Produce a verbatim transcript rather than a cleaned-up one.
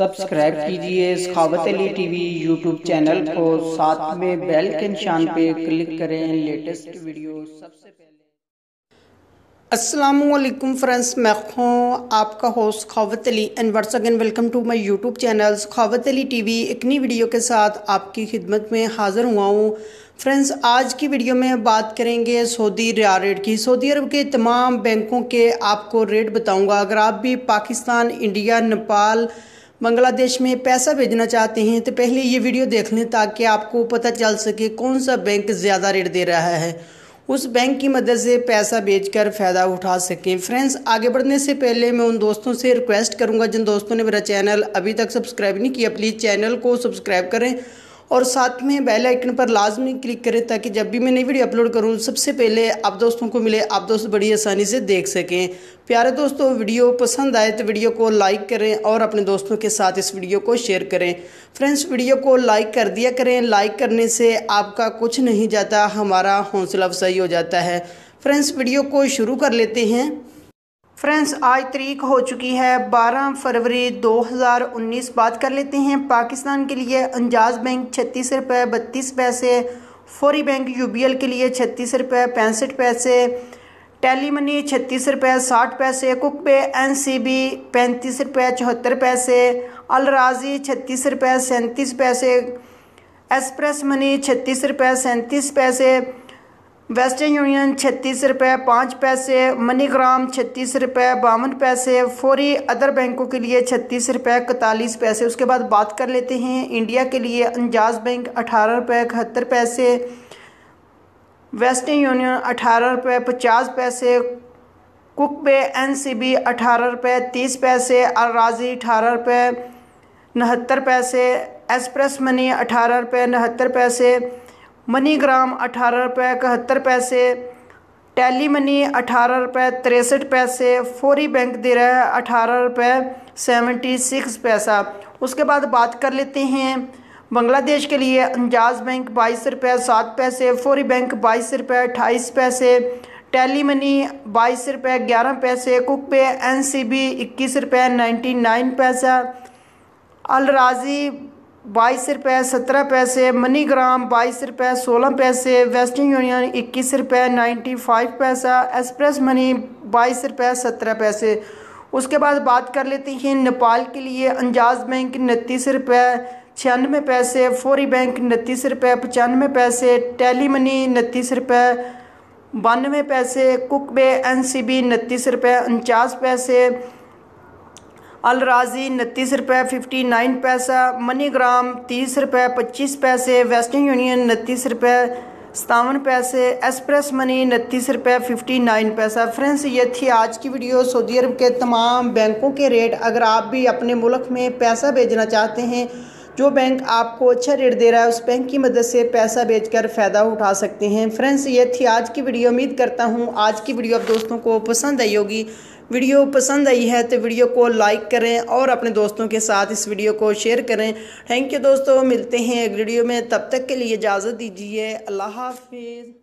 Subscribe कीजिए Sakhawat Ali TV YouTube channel को, साथ में बेल के निशान पे क्लिक करें लेटेस्ट वीडियो सबसे पहले। अस्सलामुअलैकुम फ्रेंड्स, मैं हूँ आपका host Sakhawat Ali and once again welcome to my YouTube channel Sakhawat Ali TV. एक नई वीडियो के साथ आपकी खिदमत में हाज़िर हुआ हूँ। फ्रेंड्स, आज की वीडियो में बात करेंगे सऊदी रियाल रेट की। सऊदी अरब के तमाम बैंकों के आपको रेट बताऊँगा। अगर आप भी पाकिस्तान, इंडिया, नेपाल, बांग्लादेश में पैसा भेजना चाहते हैं तो पहले ये वीडियो देख लें ताकि आपको पता चल सके कौन सा बैंक ज़्यादा रेट दे रहा है, उस बैंक की मदद से पैसा भेजकर फ़ायदा उठा सकें। फ्रेंड्स, आगे बढ़ने से पहले मैं उन दोस्तों से रिक्वेस्ट करूंगा जिन दोस्तों ने मेरा चैनल अभी तक सब्सक्राइब नहीं किया, प्लीज़ चैनल को सब्सक्राइब करें और साथ में बेल आइकन पर लाजमी क्लिक करें ताकि जब भी मैं नई वीडियो अपलोड करूं सबसे पहले आप दोस्तों को मिले, आप दोस्त बड़ी आसानी से देख सकें। प्यारे दोस्तों, वीडियो पसंद आए तो वीडियो को लाइक करें और अपने दोस्तों के साथ इस वीडियो को शेयर करें। फ्रेंड्स, वीडियो को लाइक कर दिया करें, लाइक करने से आपका कुछ नहीं जाता, हमारा हौसला अफजाई हो जाता है। फ्रेंड्स, वीडियो को शुरू कर लेते हैं। फ्रेंड्स, आज तारीख हो चुकी है बारह फरवरी दो हज़ार उन्नीस। बात कर लेते हैं पाकिस्तान के लिए। अंजाज बैंक छत्तीस रुपये बत्तीस पैसे, फौरी बैंक यूबीएल के लिए छत्तीस रुपये पैंसठ पैसे, टेली मनी छत्तीस रुपये साठ पैसे, कुकबे एनसीबी पैंतीस रुपये चौहत्तर पैसे, अल राजी छत्तीस रुपये सैंतीस पैसे, एक्सप्रेस मनी छत्तीस रुपये सैंतीस पैसे, वेस्टर्न यूनियन छत्तीस रुपये पाँच पैसे, मनीग्राम छत्तीस रुपये बावन पैसे, फौरी अदर बैंकों के लिए छत्तीस रुपये इकतालीस पैसे। उसके बाद बात कर लेते हैं इंडिया के लिए। अंजाज बैंक अठारह रुपये इकहत्तर पैसे, वेस्टर्न यूनियन अठारह रुपये पचास पैसे, कुकबे एनसीबी अठारह रुपये तीस पैसे, अल राजी अठारह रुपये नहत्तर पैसे, एक्सप्रेस मनी अठारह रुपये नहत्तर पैसे, मनीग्राम अठारह रुपये इकहत्तर पैसे, टेली मनी अठारह रुपये तिरसठ पैसे, फौरी बैंक दे रहा है अठारह रुपये सेवेंटी सिक्स पैसा। उसके बाद बात कर लेते हैं बांग्लादेश के लिए। अंजाज बैंक बाईस रुपये सात पैसे, फौरी बैंक बाईस रुपये अट्ठाईस पैसे, टेली मनी बाईस रुपये ग्यारह पैसे, कुकबे एन सी बी इक्कीस रुपये नाइन्टी नाइन पैसा, अल राजी बाईस रुपये सत्रह पैसे, मनीग्राम बाईस रुपये सोलह पैसे, वेस्टर्न यूनियन इक्कीस रुपये नाइन्टी फाइव पैसा, एक्सप्रेस मनी बाईस रुपये सत्रह पैसे। उसके बाद बात कर लेते हैं नेपाल के लिए। अंजाज बैंक उनतीस रुपये छियानवे पैसे, फौरी बैंक उनतीस रुपये पचानवे पैसे, टेली मनी उनतीस रुपये बानवे पैसे, कुकबे एन सी बी उनतीस रुपये उनचास पैसे, अल राजी उनतीस रुपये फिफ्टी नाइन पैसा, मनीग्राम तीस रुपये पच्चीस पैसे, वेस्टर्न यूनियन उनतीस रुपये सतावन पैसे, एक्सप्रेस मनी उनतीस रुपये फिफ्टी नाइन पैसा। फ्रेंड्स, ये थी आज की वीडियो सऊदी अरब के तमाम बैंकों के रेट। अगर आप भी अपने मुल्क में पैसा भेजना चाहते हैं, जो बैंक आपको अच्छा रेट दे रहा है उस बैंक की मदद से पैसा भेजकर फ़ायदा उठा सकते हैं। फ्रेंड्स, ये थी आज की वीडियो। उम्मीद करता हूँ आज की वीडियो आप दोस्तों को पसंद आई होगी। वीडियो पसंद आई है तो वीडियो को लाइक करें और अपने दोस्तों के साथ इस वीडियो को शेयर करें। थैंक यू दोस्तों, मिलते हैं एक वीडियो में, तब तक के लिए इजाज़त दीजिए। अल्लाह हाफिज़।